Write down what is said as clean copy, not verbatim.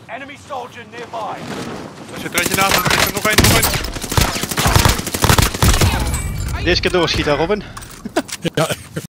Enemy soldier nearby. Er zit er eentje naast, er is er nog één, Deze keer doorschieten, Robin. Ja.